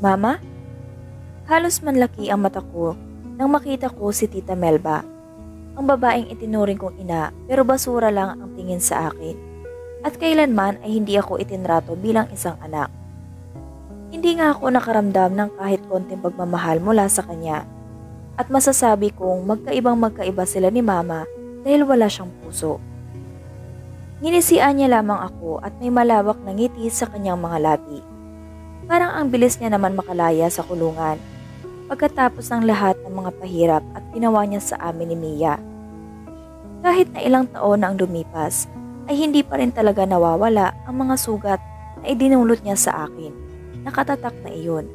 Mama? Halos manlaki ang mata ko nang makita ko si Tita Melba. Ang babaeng itinuring kong ina pero basura lang ang tingin sa akin. At kailanman ay hindi ako itinrato bilang isang anak. Hindi nga ako nakaramdam ng kahit konting pagmamahal mula sa kanya. At masasabi kong magkaiba sila ni Mama dahil wala siyang puso. Nginisian niya lamang ako at may malawak na ngiti sa kanyang mga labi. Parang ang bilis niya naman makalaya sa kulungan pagkatapos ng lahat ng mga pahirap at ginawa niya sa amin ni Mia. Kahit na ilang taon na ang lumipas, ay hindi pa rin talaga nawawala ang mga sugat na idinulot niya sa akin. Nakatatak na iyon.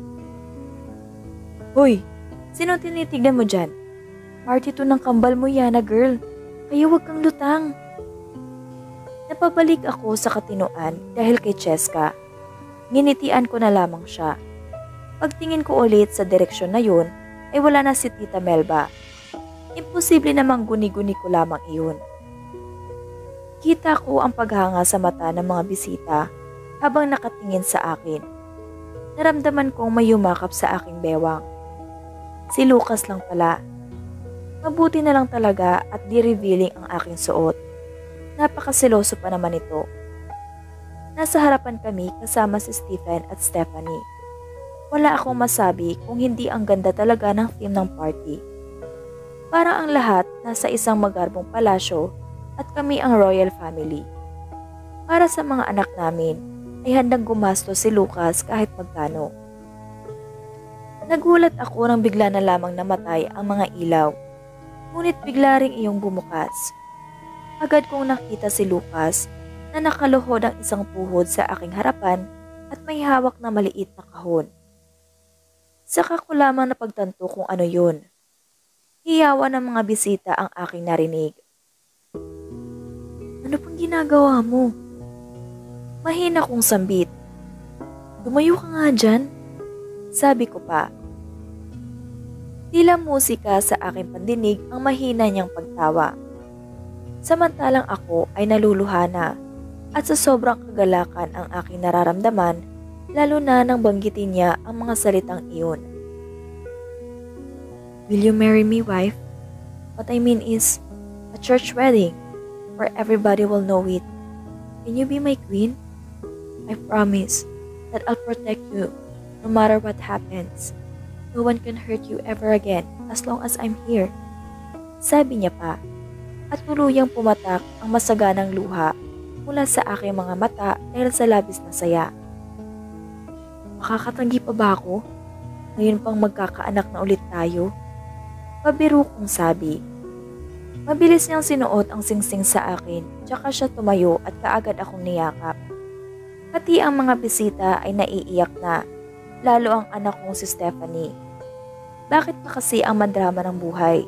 Hoy, sino tinitignan mo dyan? Party to ng kambal mo yan na girl, kaya huwag kang lutang. Napabalik ako sa katinuan dahil kay Cheska. Nginitian ko na lamang siya. Pagtingin ko ulit sa direksyon na yun, ay wala na si Tita Melba. Imposible namang guni-guni ko lamang iyon. Kita ko ang paghanga sa mata ng mga bisita habang nakatingin sa akin. Naramdaman kong may yumakap sa aking bewang. Si Lucas lang pala. Mabuti na lang talaga at di-revealing ang aking suot. Napakasiloso pa naman ito. Nasa harapan kami kasama si Stephen at Stephanie. Wala akong masabi kung hindi ang ganda talaga ng theme ng party. Parang ang lahat nasa isang magarbong palasyo at kami ang royal family. Para sa mga anak namin ay handang gumastos si Lucas kahit magkano. Nagulat ako nang bigla na lamang namatay ang mga ilaw. Ngunit bigla ring iyong bumukas. Agad kong nakita si Lucas na nakaluhod ang isang puhod sa aking harapan at may hawak na maliit na kahon. Saka ko lamang napagtanto kung ano yun. Hiyawan ng mga bisita ang aking narinig. Ano pang ginagawa mo? Mahina kong sambit. Tumayo ka nga dyan. Sabi ko pa. Tila musika sa aking pandinig ang mahina niyang pagtawa. Samantalang ako ay naluluhana at sa sobrang kagalakan ang aking nararamdaman, lalo na nang banggitin niya ang mga salitang iyon. Will you marry me, wife? What I mean is, a church wedding, where everybody will know it. Can you be my queen? I promise that I'll protect you, no matter what happens. No one can hurt you ever again as long as I'm here. Sabi niya pa, at tuluyang pumatak ang masaganang luha mula sa aking mga mata dahil sa labis na saya. Makakatanggi pa ba ako? Ngayon pang magkakaanak na ulit tayo? Pabiro kong sabi. Mabilis niyang sinuot ang singsing sa akin, tsaka siya tumayo at kaagad akong niyakap. Pati ang mga bisita ay naiiyak na, lalo ang anak kong si Stephanie. Bakit pa kasi ang madrama ng buhay?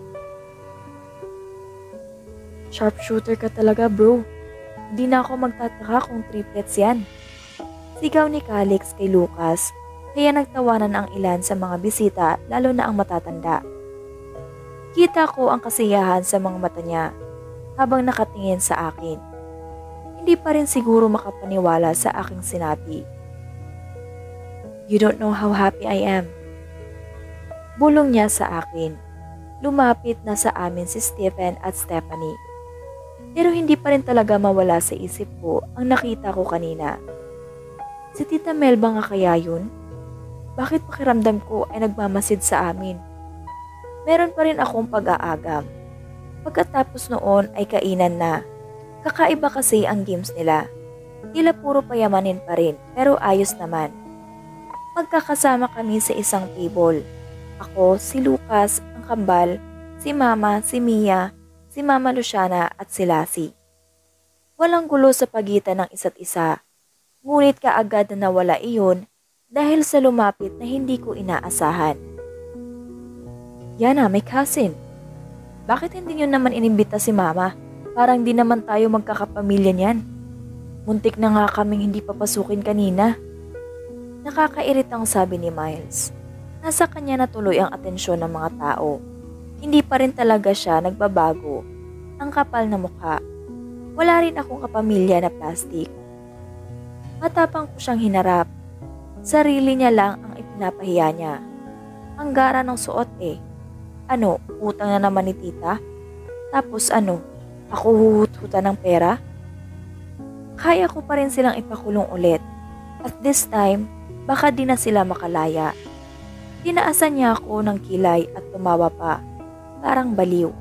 Sharpshooter ka talaga, bro. Hindi na ako magtataka kung triplets yan. Sigaw ni Calix kay Lucas, kaya nagtawanan ang ilan sa mga bisita, lalo na ang matatanda. Kita ko ang kasiyahan sa mga mata niya habang nakatingin sa akin. Hindi pa rin siguro makapaniwala sa aking sinabi. You don't know how happy I am. Bulong niya sa akin. Lumapit na sa amin si Stephen at Stephanie. Pero hindi pa rin talaga mawala sa isip ko ang nakita ko kanina. Si Tita Melba nga kaya yun? Bakit pakiramdam ko ay nagmamasid sa amin? Meron pa rin akong pag-aagam. Pagkatapos noon ay kainan na. Kakaiba kasi ang games nila. Tila puro payamanin pa rin pero ayos naman. Magkakasama kami sa isang table. Ako, si Lucas, ang kambal, si Mama, si Mia, si Mama Luciana at si Lassie. Walang gulo sa pagitan ng isa't isa. Ngunit kaagad na nawala iyon dahil sa lumapit na hindi ko inaasahan. Yana, may cousin. Bakit hindi nyo naman inimbita si Mama? Parang di naman tayo magkakapamilya niyan. Muntik na nga kaming hindi papasukin kanina. Nakakairitang sabi ni Miles. Nasa kanya na tuloy ang atensyon ng mga tao. Hindi pa rin talaga siya nagbabago. Ang kapal na mukha. Wala rin akong kapamilya na plastic. Matapang ko siyang hinarap. Sarili niya lang ang pinapahiya niya. Ang gara ng suot eh. Ano, utang na naman ni tita? Tapos ano, ako huhut-hutan ng pera? Kaya ko pa rin silang ipakulong ulit. At this time, baka di na sila makalaya. Tinaasan niya ako ng kilay at tumawa pa. Parang baliw.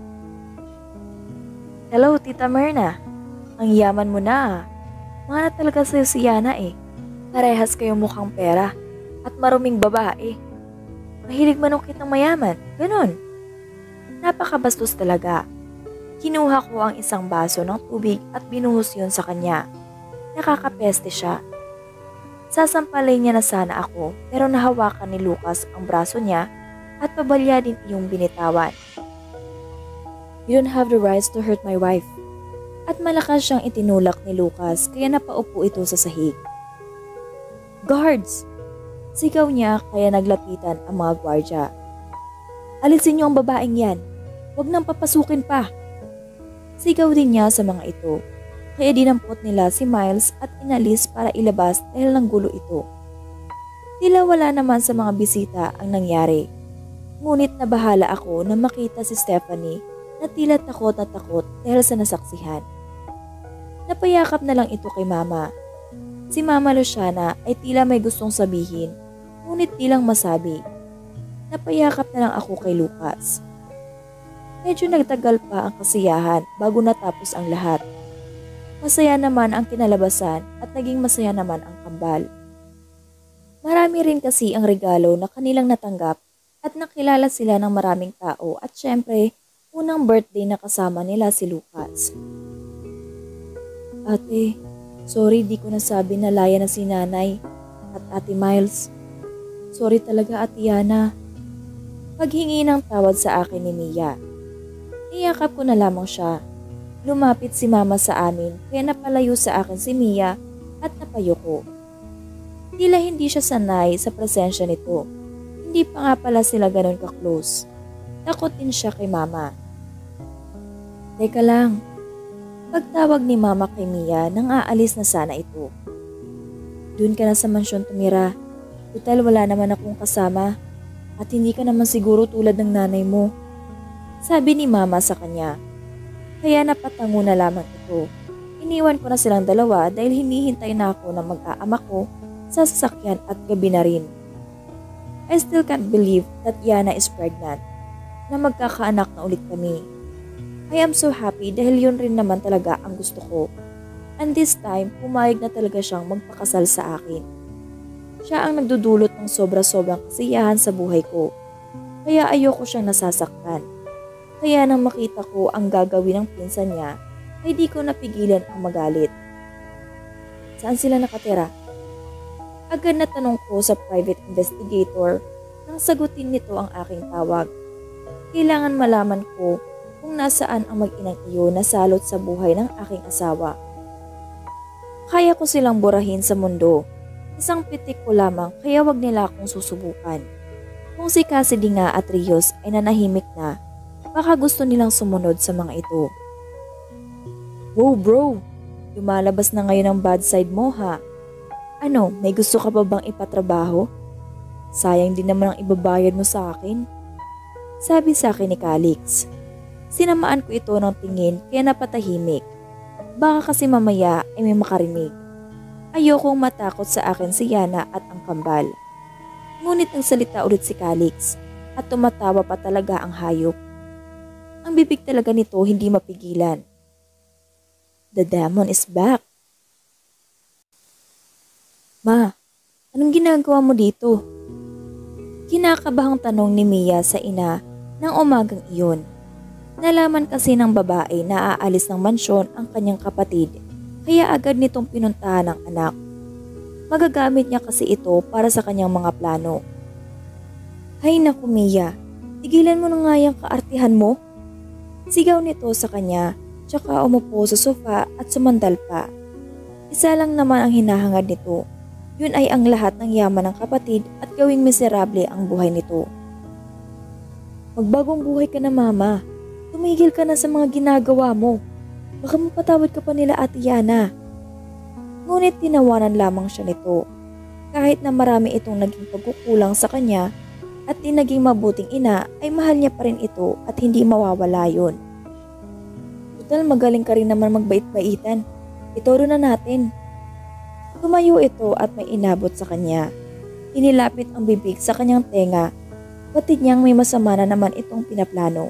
Hello, Tita Myrna. Ang yaman mo na ah. Mana talaga sa'yo si Yana eh. Parehas kayong mukhang pera at maruming babae. Mahilig manukit ng mayaman, ganun. Napakabastos talaga. Kinuha ko ang isang baso ng tubig at binuhos yun sa kanya. Nakakapeste siya. Sasampalay niya na sana ako pero nahawakan ni Lucas ang braso niya at pabalya din iyong binitawan. You don't have the rights to hurt my wife. At malakas siyang itinulak ni Lucas kaya napaupo ito sa sahig. Guards! Sigaw niya kaya naglapitan ang mga gwardya. Alisin niyo ang babaeng yan. Huwag nang papasukin pa. Sigaw din niya sa mga ito. Kaya dinampot nila si Miles at inalis para ilabas dahil ng gulo ito. Tila wala naman sa mga bisita ang nangyari. Ngunit nabahala ako na makita si Stephanie na tila takot na takot dahil sa nasaksihan. Napayakap na lang ito kay Mama. Si Mama Luciana ay tila may gustong sabihin, ngunit di lang masabi. Napayakap na lang ako kay Lucas. Medyo nagtagal pa ang kasiyahan bago natapos ang lahat. Masaya naman ang kinalabasan at naging masaya naman ang kambal. Marami rin kasi ang regalo na kanilang natanggap at nakilala sila ng maraming tao at syempre, unang birthday na kasama nila si Lucas. Ate, sorry di ko nasabi na laya na si Nanay at Ate Miles. Sorry talaga Ate Yana. Paghingi ng tawad sa akin ni Mia. Iyakap ko na lamang siya. Lumapit si Mama sa amin kaya napalayo sa akin si Mia at napayo ko. Tila hindi siya sanay sa presensya nito. Hindi pa nga pala sila ganun ka-close. Takot din siya kay Mama. Teka lang. Pagtawag ni Mama kay Mia nang aalis na sana ito. Doon ka na sa mansyon tumira. Total wala naman akong kasama at hindi ka naman siguro tulad ng nanay mo. Sabi ni Mama sa kanya. Kaya napatango na lamang ito. Iniwan ko na silang dalawa dahil hinihintay na ako ng mag-aama ko sa sasakyan at gabi na rin. I still can't believe that Yana is pregnant. Na magkakaanak na ulit kami. I am so happy dahil yun rin naman talaga ang gusto ko. And this time, pumayag na talaga siyang magpakasal sa akin. Siya ang nagdudulot ng sobra-sobrang kasiyahan sa buhay ko. Kaya ayoko siyang nasasaktan. Kaya nang makita ko ang gagawin ng pinsan niya, ay di ko napigilan ang magalit. Saan sila nakatira? Agad na tanong ko sa private investigator nang sagutin nito ang aking tawag. Kailangan malaman ko kung nasaan ang mag-inang iyo na salot sa buhay ng aking asawa. Kaya ko silang burahin sa mundo. Isang pitik ko lamang kaya wag nila akong susubukan. Kung si Cassidy nga at Rios ay nanahimik na, baka gusto nilang sumunod sa mga ito. Wow bro, lumalabas na ngayon ang bad side mo ha. Ano, may gusto ka pa bang ipatrabaho? Sayang din naman ang ibabayad mo sa akin. Sabi sa akin ni Calix. Sinamaan ko ito ng tingin kaya napatahimik. Baka kasi mamaya ay may makarinig. Ayokong matakot sa akin si Yana at ang kambal. Ngunit nagsalita ulit si Calix at tumatawa pa talaga ang hayop. Ang bibig talaga nito hindi mapigilan. The demon is back. Ma, anong ginagawa mo dito? Kinakabahang tanong ni Mia sa ina ng umagang iyon. Nalaman kasi ng babae na aalis ng mansyon ang kanyang kapatid, kaya agad nitong pinuntahan ng anak. Magagamit niya kasi ito para sa kanyang mga plano. Hay naku Mia, tigilan mo na nga yung kaartihan mo. Sigaw nito sa kanya, tsaka umupo sa sofa at sumandal pa. Isa lang naman ang hinahangad nito. Yun ay ang lahat ng yaman ng kapatid at gawing miserable ang buhay nito. Magbagong buhay ka na mama. Tumigil ka na sa mga ginagawa mo. Baka mapatawad ka pa nila Ate Yana. Ngunit tinawanan lamang siya nito. Kahit na marami itong naging pagkukulang sa kanya at di naging mabuting ina, ay mahal niya pa rin ito at hindi mawawala yun. Total, magaling ka rin naman magbait-baitan. Ituro na natin. Tumayo ito at may inabot sa kanya. Inilapit ang bibig sa kanyang tenga. Batid niyang may masama na naman itong pinaplano.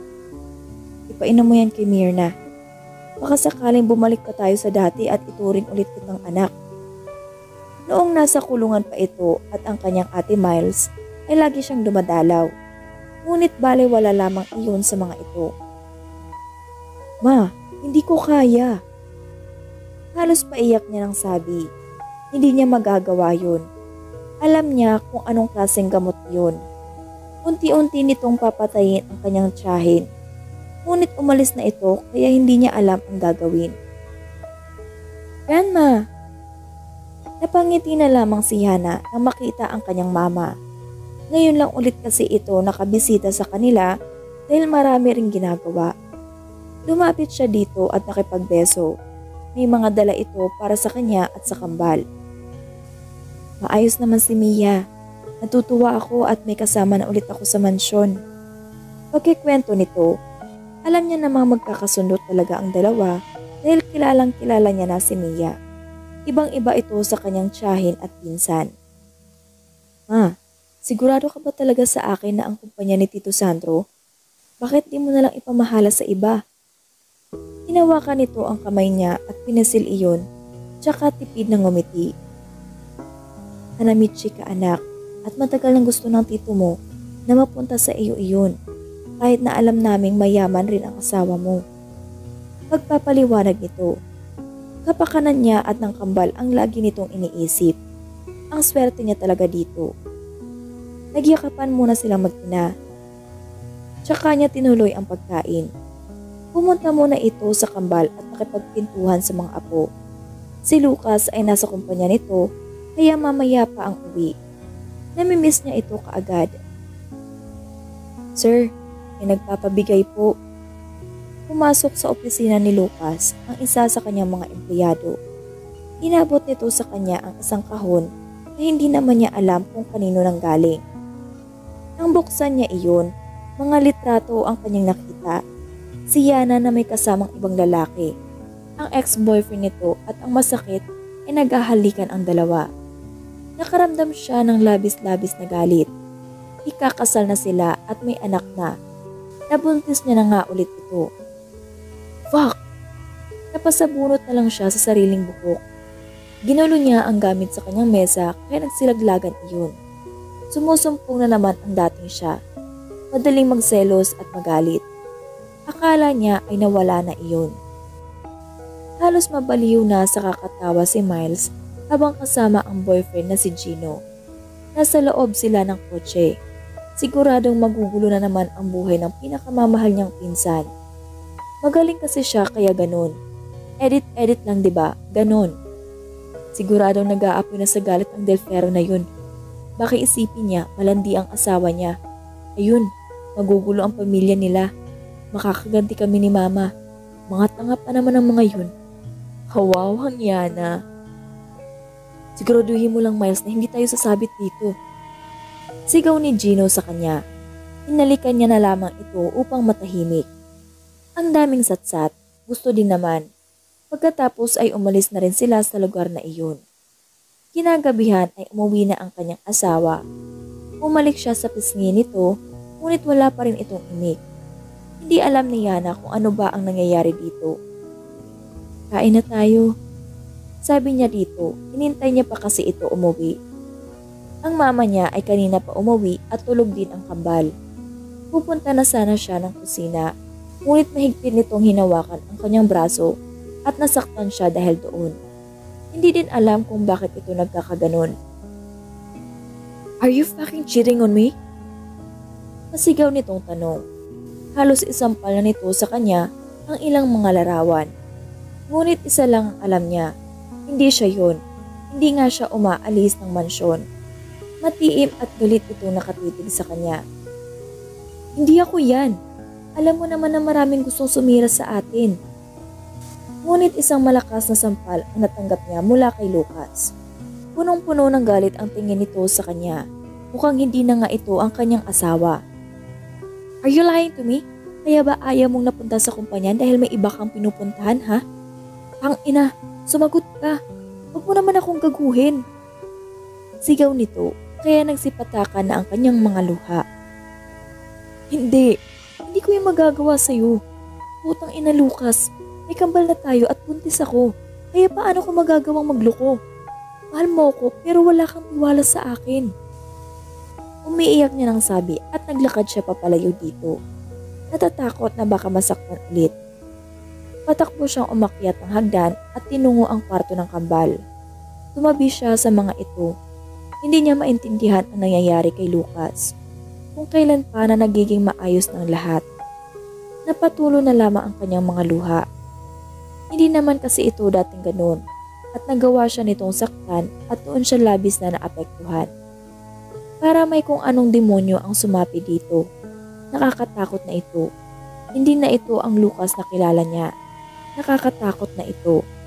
Ipainom mo yan kay Myrna. Baka sakaling bumalik pa tayo sa dati at ituring ulit kitang anak. Noong nasa kulungan pa ito at ang kanyang ate Miles ay lagi siyang dumadalaw. Ngunit balewala lamang iyon sa mga ito. Ma, hindi ko kaya. Halos paiyak niya ng sabi. Hindi niya magagawa yun. Alam niya kung anong klaseng gamot yun. Unti-unti nitong papatayin ang kanyang tiyahin. Ngunit umalis na ito kaya hindi niya alam ang gagawin. Grandma! Napangiti na lamang si Hana nang makita ang kanyang mama. Ngayon lang ulit kasi ito nakabisita sa kanila dahil marami ring ginagawa. Lumapit siya dito at nakipagbeso. May mga dala ito para sa kanya at sa kambal. Maayos naman si Mia. Natutuwa ako at may kasama na ulit ako sa mansyon. Pagkikwento nito, alam niya namang magkakasundo talaga ang dalawa dahil kilalang kilala niya na si Mia. Ibang-iba ito sa kanyang tiyahin at pinsan. Ma, sigurado ka ba talaga sa akin na ang kumpanya ni Tito Sandro? Bakit di mo na lang ipamahala sa iba? Hinawakan nito ang kamay niya at pinasil iyon, tsaka tipid ng ngumiti. Hanamichi ka anak, at matagal nang gusto ng tito mo na mapunta sa iyo iyon, kahit na alam naming mayaman rin ang asawa mo. Pagpapaliwanag nito, kapakanan niya at ng kambal ang lagi nitong iniisip. Ang swerte niya talaga dito. Nagyakapan muna silang mag-ina. Tsaka niya tinuloy ang pagkain. Pumunta muna ito sa kambal at nakipagpintuhan sa mga apo. Si Lucas ay nasa kumpanya nito kaya mamaya pa ang uwi. Namimiss niya ito kaagad. Sir, may nagpapabigay po. Pumasok sa opisina ni Lucas ang isa sa kanyang mga empleyado. Inabot nito sa kanya ang isang kahon na hindi naman niya alam kung kanino nang galing. Nang buksan niya iyon, mga litrato ang kanyang nakita. Si Yana na may kasamang ibang lalaki, ang ex-boyfriend nito at ang masakit ay naghahalikan ang dalawa. Nakaramdam siya ng labis-labis na galit. Ikakasal na sila at may anak na. Nabuntis niya na nga ulit ito. Fuck! Napasabunot na lang siya sa sariling buhok. Ginulo niya ang gamit sa kanyang mesa kaya nagsilaglagan iyon. Sumusumpong na naman ang dating siya. Madaling magselos at magalit. Akala niya ay nawala na iyon. Halos mabaliw na sa kakatawa si Miles habang kasama ang boyfriend na si Gino. Nasa loob sila ng kotse. Siguradong magugulo na naman ang buhay ng pinakamamahal niyang pinsan. Magaling kasi siya kaya ganun. Edit-edit lang 'di ba? Ganun. Siguradong nag-aapoy na sa galit ang Delfero na yun. Baka isipin niya malandi ang asawa niya. Ayun, magugulo ang pamilya nila. Makakaganti kami ni Mama. Mga tanga pa naman ang mga yun. Kawawang Yana. Siguraduhin mo lang Miles na hindi tayo sasabit dito. Sigaw ni Gino sa kanya. Hinalikan niya na lamang ito upang matahimik. Ang daming satsat, gusto din naman. Pagkatapos ay umalis na rin sila sa lugar na iyon. Kinagabihan ay umuwi na ang kanyang asawa. Umalik siya sa pisngi nito, ngunit wala pa rin itong imik. Hindi alam ni Yana kung ano ba ang nangyayari dito. Kain na tayo. Sabi niya dito, hinintay niya pa kasi ito umuwi. Ang mama niya ay kanina pa umuwi at tulog din ang kambal. Pupunta na sana siya ng kusina, ngunit mahigpit nitong hinawakan ang kanyang braso at nasaktan siya dahil doon. Hindi din alam kung bakit ito nagkakaganon. Are you fucking cheating on me? Masigaw nitong tanong. Halos isampal na nito sa kanya ang ilang mga larawan. Ngunit isa lang ang alam niya. Hindi siya yun. Hindi nga siya umaalis ng mansyon. Matiim at galit ito nakatitig sa kanya. Hindi ako yan. Alam mo naman na maraming gustong sumira sa atin. Ngunit isang malakas na sampal ang natanggap niya mula kay Lucas. Punong-puno ng galit ang tingin nito sa kanya. Mukhang hindi na nga ito ang kanyang asawa. Are you lying to me? Kaya ba ayaw mong napunta sa kumpanya dahil may iba kang pinupuntahan, ha? Ina, sumagot ka. Huwag mo naman akong gaguhin. Sigaw nito, kaya nagsipatakan na ang kanyang mga luha. Hindi ko yung magagawa sa'yo. Putang ina Lucas, may kambal na tayo at buntis ako. Kaya paano ko magagawang magloko? Mahal mo ko pero wala kang tiwala sa akin. Umiiyak niya ng sabi at naglakad siya papalayo dito. Natatakot na baka masaktan ulit. Patakbo siyang umakyat ng hagdan at tinungo ang kwarto ng kambal. Tumabi siya sa mga ito. Hindi niya maintindihan ang nangyayari kay Lucas. Kung kailan pa na nagiging maayos ng lahat. Napatulo na lamang ang kanyang mga luha. Hindi naman kasi ito dating ganoon. At nagawa siya nitong saktan at doon siya labis na naapektuhan. Para may kung anong demonyo ang sumapi dito. Nakakatakot na ito. Hindi na ito ang Lucas na kilala niya. Nakakatakot na ito.